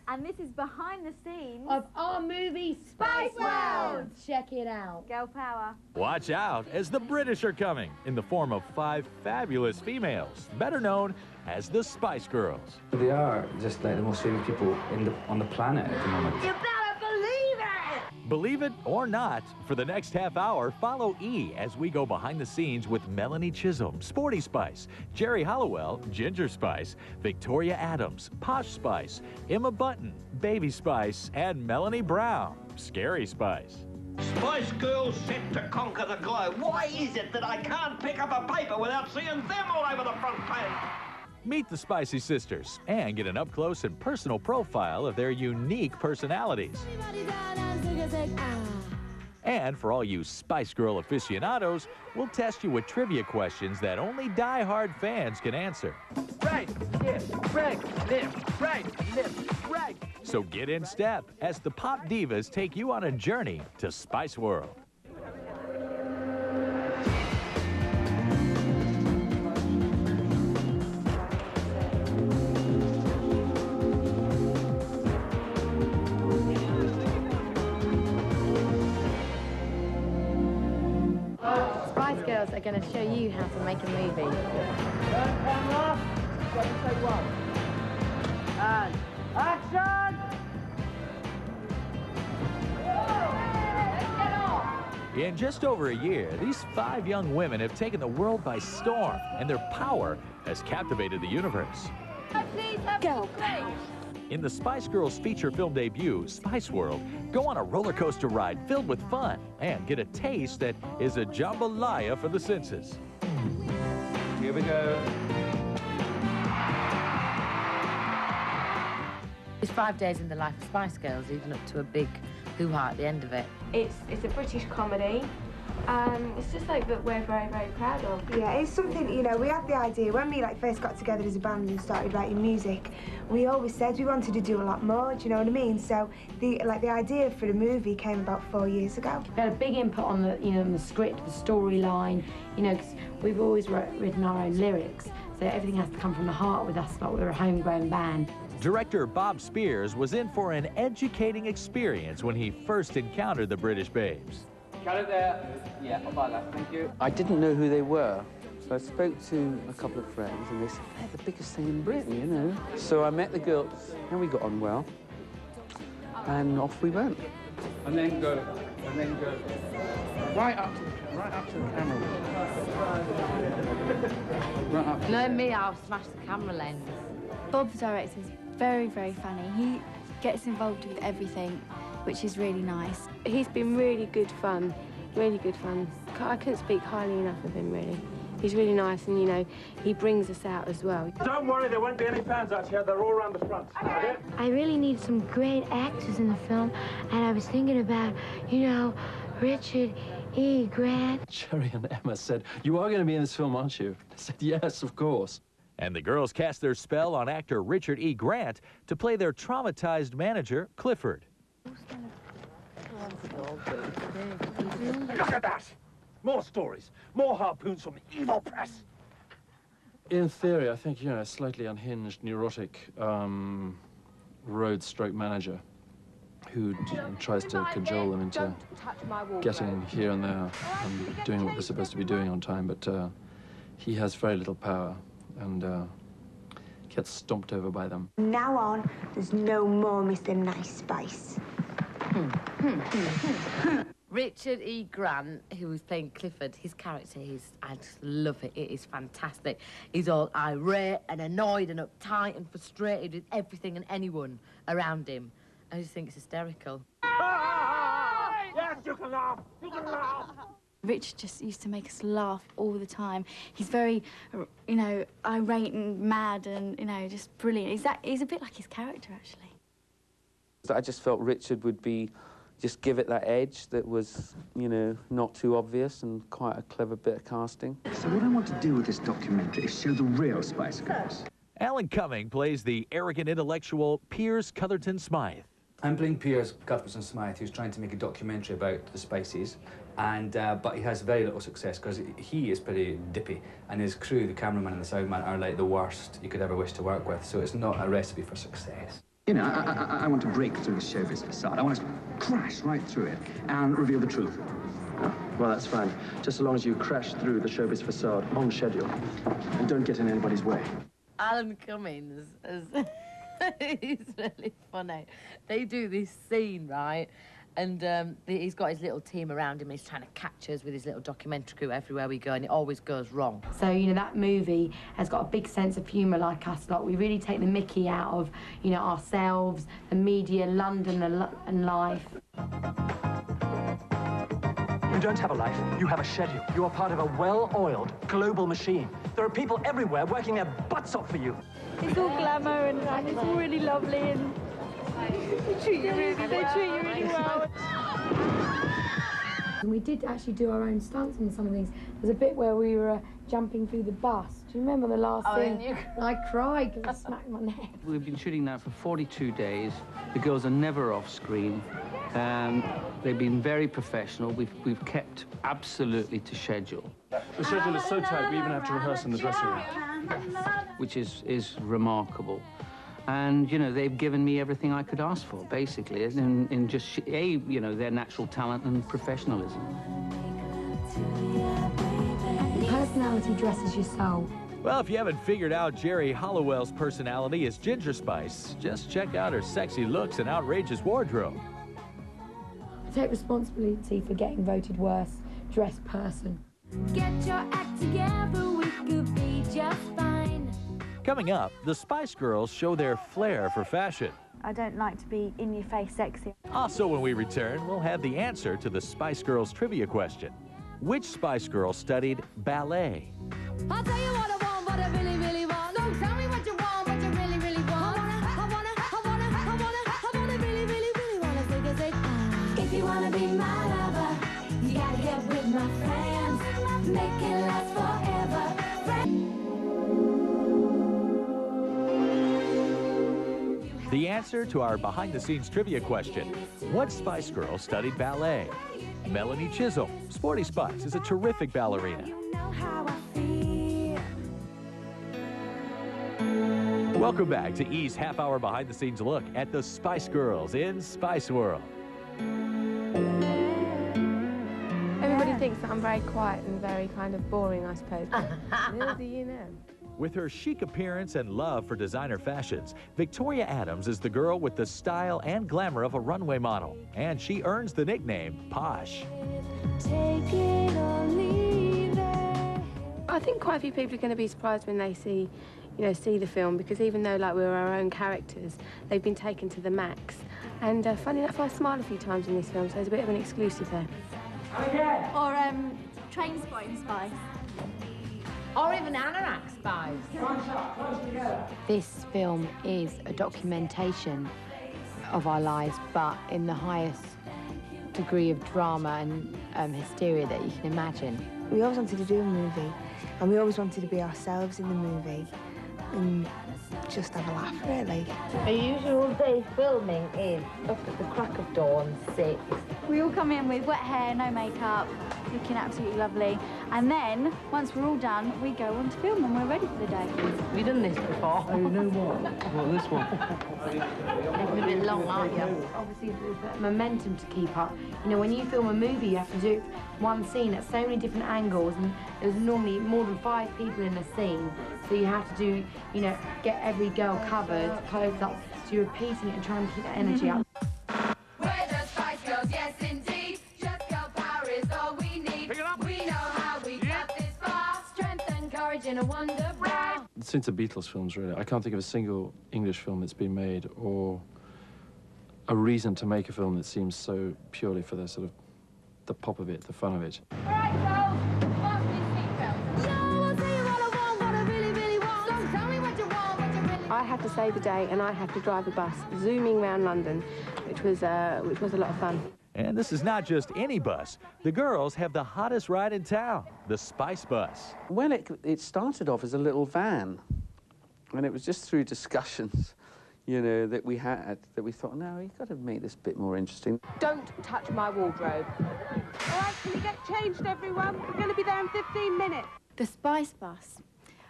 And this is behind the scenes of our movie Spice World. Check it out. Girl power. Watch out, as the British are coming in the form of 5 fabulous females, better known as the Spice Girls. They are just like the most famous people on the planet at the moment. You better believe it! Believe it or not, for the next half hour, follow E as we go behind the scenes with Melanie Chisholm, Sporty Spice, Jerry Halliwell, Ginger Spice, Victoria Adams, Posh Spice, Emma Bunton, Baby Spice, and Melanie Brown, Scary Spice. Spice Girls set to conquer the globe. Why is it that I can't pick up a paper without seeing them all over the front page? Meet the Spicy Sisters and get an up-close and personal profile of their unique personalities. And for all you Spice Girl aficionados, we'll test you with trivia questions that only die-hard fans can answer. Right, left, right, left, right, left, right. So get in step as the pop divas take you on a journey to Spice World. Spice Girls are going to show you how to make a movie. Turn camera. Take one. And action! In just over a year, these 5 young women have taken the world by storm, and their power has captivated the universe. Go. In the Spice Girls feature film debut, Spice World, go on a roller coaster ride filled with fun and get a taste that is a jambalaya for the senses. Here we go. It's 5 days in the life of Spice Girls, even up to a big hoo-ha at the end of it. It's a British comedy. It's just like that we're very, very proud of. Yeah, it's something, you know, we had the idea when we first got together as a band and started writing music. We always said we wanted to do a lot more, do you know what I mean? So the idea for the movie came about 4 years ago. We had a big input on the, on the script, the storyline, because we've always written our own lyrics, so everything has to come from the heart with us, like we're a homegrown band. Director Bob Spears was in for an educating experience when he first encountered the British babes. Got it there. Yeah, I'll buy that. Thank you. I didn't know who they were, so I spoke to a couple of friends, and they said, they're the biggest thing in Britain, you know. So I met the girls, and we got on well, and off we went. And then go, right up to the camera. Right up. No, me, I'll smash the camera lens. Bob, the director, is very, very funny. He gets involved with everything, which is really nice. He's been really good fun, really good fun. I couldn't speak highly enough of him, really. He's really nice, and, he brings us out as well. Don't worry, there won't be any fans out here. They're all around the front. Okay? I really need some great actors in the film, and I was thinking about, Richard E. Grant. Jerry and Emma said, "You are going to be in this film, aren't you?" I said, "Yes, of course." And the girls cast their spell on actor Richard E. Grant to play their traumatized manager, Clifford. Look at that! More stories, more harpoons from the evil press. In theory, I think, a slightly unhinged, neurotic road stroke manager who tries to cajole them into getting here and there and doing what they're supposed to be doing on time, but he has very little power and gets stomped over by them. From now on, there's no more Mr. Nice Spice. Richard E. Grant, who was playing Clifford, his character I just love it. It is fantastic. He's all irate and annoyed and uptight and frustrated with everything and anyone around him. I just think it's hysterical. Yes, you can laugh! You can laugh! Richard just used to make us laugh all the time. He's very, irate and mad and, just brilliant. He's a bit like his character, actually. I just felt Richard would just give it that edge that was, not too obvious and quite a clever bit of casting. So what I want to do with this documentary is show the real Spice Girls. Alan Cumming plays the arrogant intellectual Piers Cotherton Smythe. I'm playing Piers Cotherton Smythe, who's trying to make a documentary about the Spices, but he has very little success because he is pretty dippy, and his crew, the cameraman and the soundman, are like the worst you could ever wish to work with, so it's not a recipe for success. You know, I want to break through the showbiz facade. I want to crash right through it and reveal the truth. Oh, well, that's fine. Just so long as you crash through the showbiz facade on schedule and don't get in anybody's way. Alan Cummings is he's really funny. They do this scene, right? And he's got his little team around him. He's trying to catch us with his little documentary crew everywhere we go, and it always goes wrong. So, you know, that movie has got a big sense of humour like us lot. We really take the mickey out of, you know, ourselves, the media, London and life. You don't have a life, you have a schedule. You are part of a well-oiled global machine. There are people everywhere working their butts off for you. It's all glamour and it's all really lovely and they treat you really well. And we did actually do our own stunts in some of these. There's a bit where we were jumping through the bus. Do you remember the last thing? I cried because I smacked my neck. We've been shooting now for 42 days. The girls are never off screen. They've been very professional. We've kept absolutely to schedule. The schedule is so tight, we even have to rehearse in the dressing room. Which is remarkable. And, you know, they've given me everything I could ask for, basically, in just, you know, their natural talent and professionalism. Personality dresses your soul. Well, if you haven't figured out Geri Halliwell's personality as Ginger Spice, just check out her sexy looks and outrageous wardrobe. I take responsibility for getting voted worst dressed person. Get your act together, we could be just fine. Coming up, the Spice Girls show their flair for fashion. I don't like to be in-your-face sexy. Also, when we return, we'll have the answer to the Spice Girls trivia question. Which Spice Girl studied ballet? I'll tell you what I want, what I really, really want. So tell me what you want, what you really, really want. I wanna, really, really, really wanna take a seat. If you wanna be my lover, you gotta get with my friends. Make it last forever. The answer to our behind-the-scenes trivia question, what Spice Girl studied ballet? Melanie Chisholm, Sporty Spice, is a terrific ballerina. Welcome back to E's half-hour behind-the-scenes look at the Spice Girls in Spice World. Everybody thinks that I'm very quiet and very kind of boring, I suppose. Little do you know. With her chic appearance and love for designer fashions, Victoria Adams is the girl with the style and glamour of a runway model, and she earns the nickname Posh. Take it or leave it. I think quite a few people are going to be surprised when they see the film, because even though like we're our own characters, they've been taken to the max. And funny enough, I smile a few times in this film, so there's a bit of an exclusive there. Or Train Spotting Spice. Or even Anorak Spice. This film is a documentation of our lives, but in the highest degree of drama and hysteria that you can imagine. We always wanted to do a movie, and we always wanted to be ourselves in the movie and just have a laugh, really. A usual day filming is up at the crack of dawn, 6. We all come in with wet hair, no makeup, looking absolutely lovely. And then, once we're all done, we go on to film and we're ready for the day. Have you done this before? Oh, you know what? Well, this one. It's a bit long, aren't you? Obviously, there's that momentum to keep up. You know, when you film a movie, you have to do one scene at so many different angles, and there's normally more than 5 people in a scene. So you have to do, you know, get every girl covered, clothes up. So you're repeating it and trying to keep that energy up. We're the Spice Girls, yes indeed. Just girl power is all we need. We know how we got this far. Strength and courage in a wonder bra. Since the Beatles films, really, I can't think of a single English film that's been made, or a reason to make a film that seems so purely for the sort of the pop of it, the fun of it. All right, girls, fasten your seatbelts. Yo, I'll tell you what I want, what I really, really want. So tell me what you want, what you really. I had to save the day, and I had to drive a bus zooming around London, which was a lot of fun. And this is not just any bus. The girls have the hottest ride in town, the Spice Bus. Well, it started off as a little van, and it was just through discussions, you know, that we had, that we thought, no, you've got to make this a bit more interesting. Don't touch my wardrobe. All right, can you get changed, everyone? We're going to be there in 15 minutes. The Spice Bus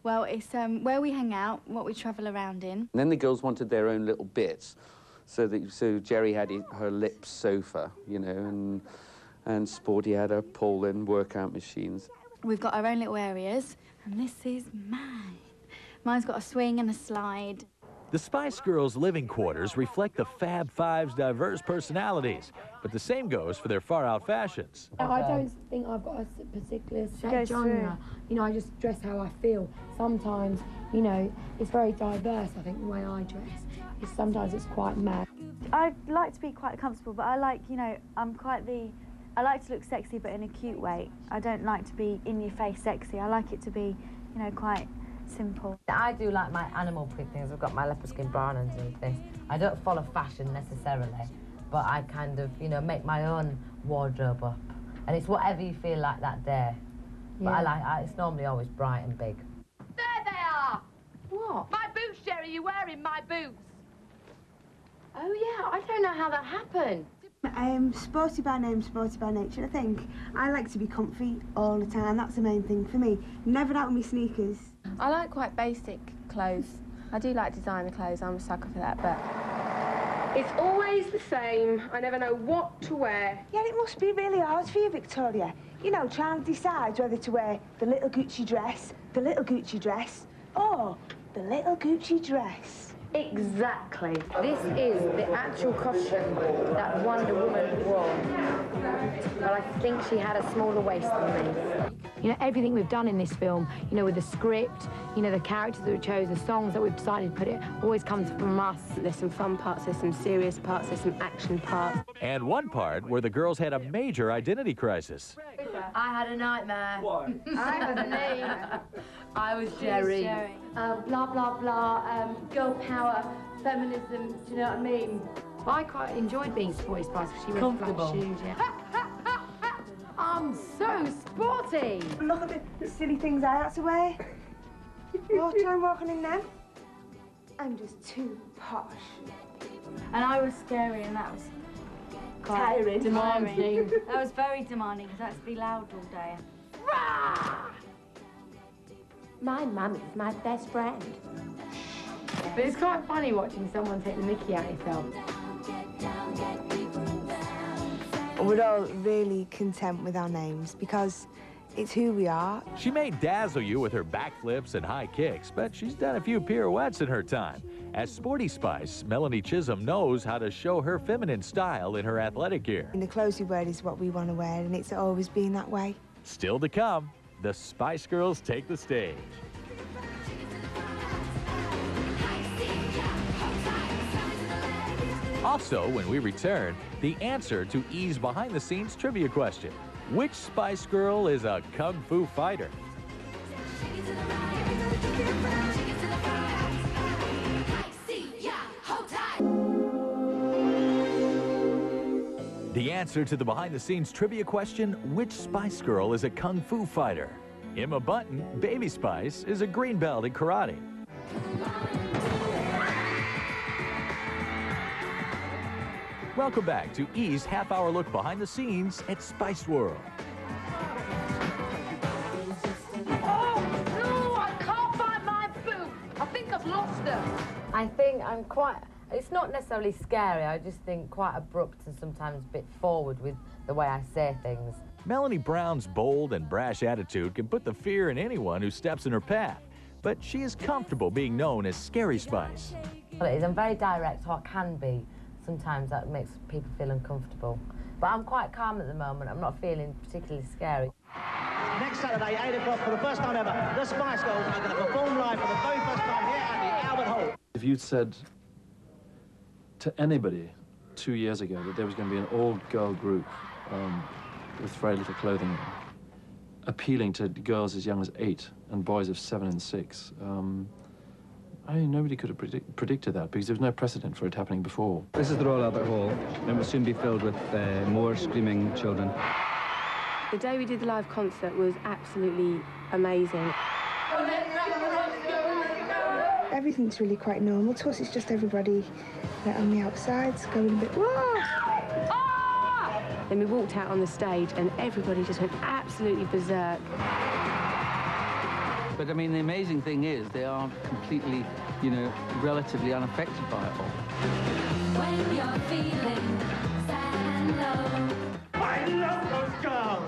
Well, it's where we hang out, what we travel around in. And then the girls wanted their own little bits, so Jerry had her lip sofa, you know, and Sporty had her pole-in workout machines. We've got our own little areas, and this is mine. Mine's got a swing and a slide. The Spice Girls' living quarters reflect the Fab Five's diverse personalities, but the same goes for their far-out fashions. I don't think I've got a particular set genre. You know, I just dress how I feel. Sometimes, you know, it's very diverse, I think, the way I dress. Sometimes it's quite mad. I like to be quite comfortable, but I like, you know, I like to look sexy, but in a cute way. I don't like to be in-your-face sexy. I like it to be, you know, quite simple. I do like my animal print things. I've got my leopard skin bra and underneath this. I don't follow fashion necessarily, but I kind of, you know, make my own wardrobe up. And it's whatever you feel like that day. Yeah. But it's normally always bright and big. There they are! What? My boots, Jerry. You're wearing my boots. Oh, yeah. I don't know how that happened. Sporty by name, sporty by nature. I think I like to be comfy all the time. That's the main thing for me. Never out with me sneakers. I like quite basic clothes. I do like designer clothes. I'm a sucker for that, but it's always the same. I never know what to wear. Yeah, it must be really hard for you, Victoria. You know, trying to decide whether to wear the little Gucci dress, or the little Gucci dress. Exactly. This is the actual costume that Wonder Woman wore. But I think she had a smaller waist than me. You know, everything we've done in this film, you know, with the script, you know, the characters that we chose, the songs that we've decided to put it, always comes from us. There's some fun parts, there's some serious parts, there's some action parts. And one part where the girls had a major identity crisis. I had a nightmare. What? I was me. I was Jerry. Blah, blah, blah, girl power, feminism, do you know what I mean? I quite enjoyed being Sporty Spice because she wears flat shoes, yeah. I'm so sporty. Look at the silly things I had to wear. Try walking in them. I'm just too posh. And I was scary, and that was quite tiring. Demanding. That was very demanding, because I had to be loud all day. My mum is my best friend. But it's quite funny watching someone take the mickey out of yourself. We're all really content with our names because it's who we are. She may dazzle you with her backflips and high kicks, but she's done a few pirouettes in her time. As Sporty Spice, Melanie Chisholm knows how to show her feminine style in her athletic gear. And the clothes we wear is what we want to wear, and it's always been that way. Still to come, the Spice Girls take the stage. Also, when we return, the answer to E's behind-the-scenes trivia question. Which Spice Girl is a kung fu fighter? The answer to the behind-the-scenes trivia question, which Spice Girl is a kung fu fighter? Emma Bunton, Baby Spice, is a green belt in karate. Welcome back to E's half-hour look behind the scenes at Spice World. Oh, no, I can't find my boot. I think I've lost them. I think I'm quite... It's not necessarily scary. I just think quite abrupt and sometimes a bit forward with the way I say things. Melanie Brown's bold and brash attitude can put the fear in anyone who steps in her path, but she is comfortable being known as Scary Spice. Well, it is. I'm very direct, or I can be. Sometimes that makes people feel uncomfortable. But I'm quite calm at the moment. I'm not feeling particularly scary. Next Saturday, 8 o'clock, for the first time ever, the Spice Girls are going to perform live for the very first time here at the Albert Hall. If you'd said to anybody 2 years ago that there was going to be an all-girl group with very little clothing on, appealing to girls as young as 8 and boys of 7 and 6, I mean, nobody could have predicted that because there was no precedent for it happening before. This is the Royal Albert Hall, and it will soon be filled with more screaming children. The day we did the live concert was absolutely amazing. Everything's really quite normal to us. It's just everybody on the outsides going a bit, whoa! Then we walked out on the stage and everybody just went absolutely berserk. But I mean, the amazing thing is they are completely, you know, relatively unaffected by it all. When you're feeling sad and low. I love those girls!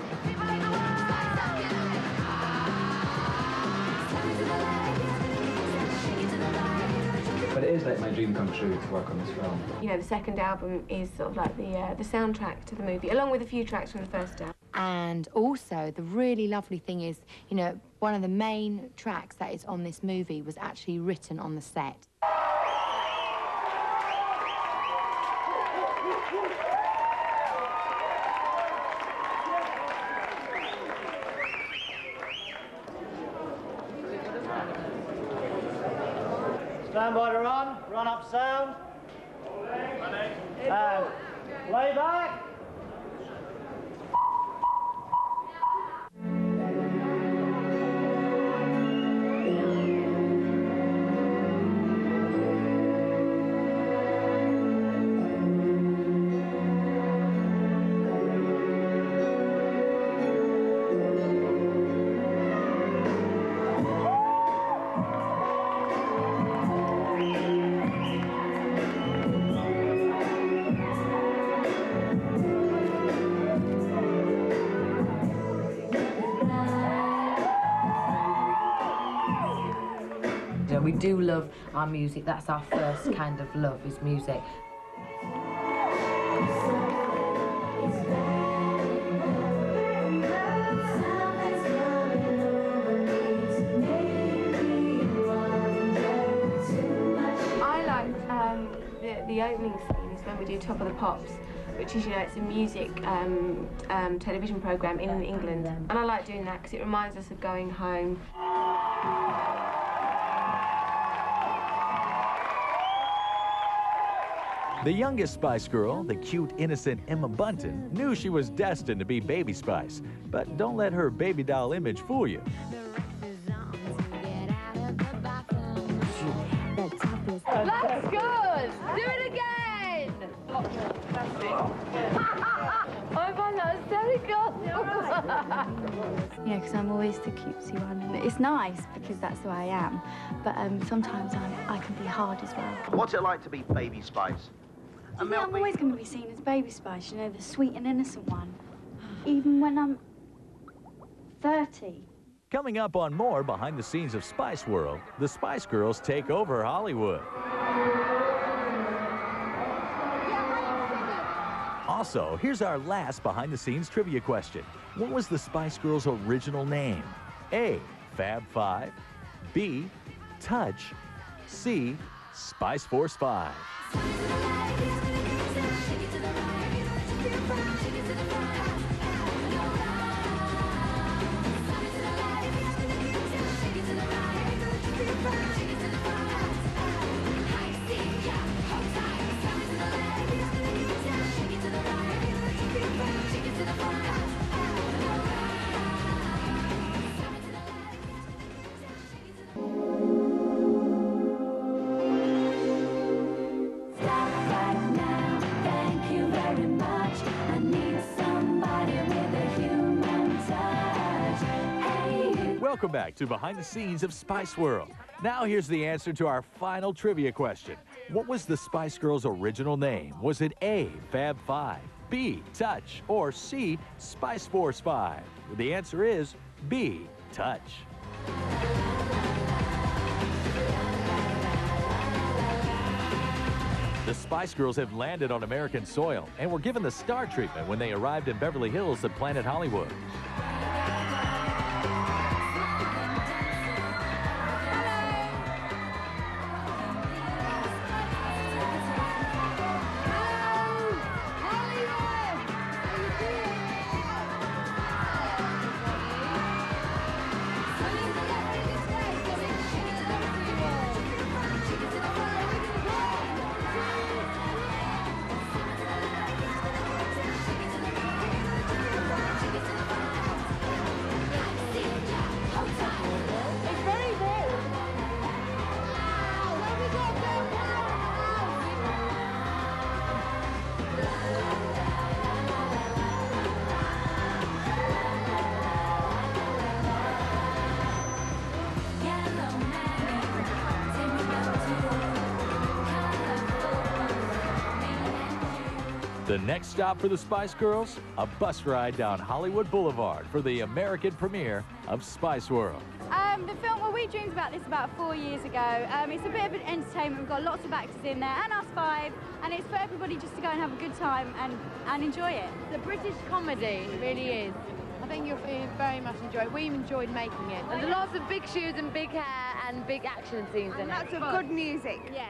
But it is like my dream come true to work on this film. You know, the second album is sort of like the soundtrack to the movie, along with a few tracks from the first album. And also, the really lovely thing is, you know, one of the main tracks that is on this movie was actually written on the set. Stand by to run up sound. Lay back. We do love our music. That's our first kind of love, is music. I like the opening scene is when we do Top of the Pops, which is, you know, it's a music television programme in England. And I like doing that because it reminds us of going home. The youngest Spice Girl, the cute, innocent Emma Bunton, knew she was destined to be Baby Spice. But don't let her baby doll image fool you. That's good! Do it again! I find that hysterical. You know, because I'm always the cutesy one. And it's nice because that's who I am. But sometimes I can be hard as well. What's it like to be Baby Spice? I'm always going to be seen as Baby Spice, you know, the sweet and innocent one. Even when I'm 30. Coming up on more behind the scenes of Spice World, the Spice Girls take over Hollywood. Also, here's our last behind the scenes trivia question. What was the Spice Girls' original name? A, Fab Five, B, Touch, C, Spice Force 5. Welcome back to Behind the Scenes of Spice World. Now here's the answer to our final trivia question. What was the Spice Girls' original name? Was it A, Fab Five, B, Touch, or C, Spice Force 5? The answer is B, Touch. The Spice Girls have landed on American soil and were given the star treatment when they arrived in Beverly Hills at Planet Hollywood. The next stop for the Spice Girls, a bus ride down Hollywood Boulevard for the American premiere of Spice World. The film, well, we dreamed about this about 4 years ago. It's a bit of an entertainment. We've got lots of actors in there, and us 5, and it's for everybody just to go and have a good time and enjoy it. The British comedy, it really is. I think you'll very much enjoy it. We enjoyed making it. There's lots of big shoes and big hair and big action scenes in it. Lots of good music. Yes.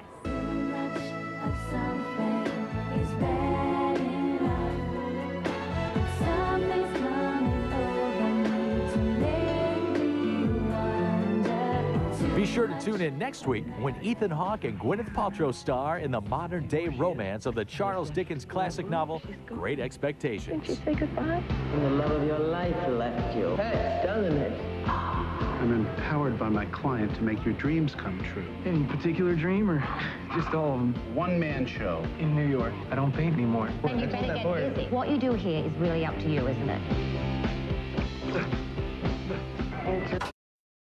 Be sure to tune in next week when Ethan Hawke and Gwyneth Paltrow star in the modern-day romance of the Charles Dickens classic novel, Great Expectations. Did you say goodbye? And the love of your life left you. Hurts, doesn't it? I'm empowered by my client to make your dreams come true. Any particular dream or just all of them? One-man show. In New York. I don't paint anymore. And you better get busy. What you do here is really up to you, isn't it?